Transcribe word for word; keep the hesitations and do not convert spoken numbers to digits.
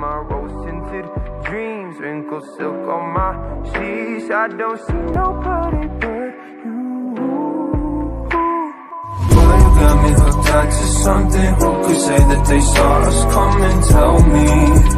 my rose-tinted dreams, wrinkled silk on my sheets. I don't see nobody but you. Boy, you got me hooked on to something. Who could say that they saw us coming? Tell me.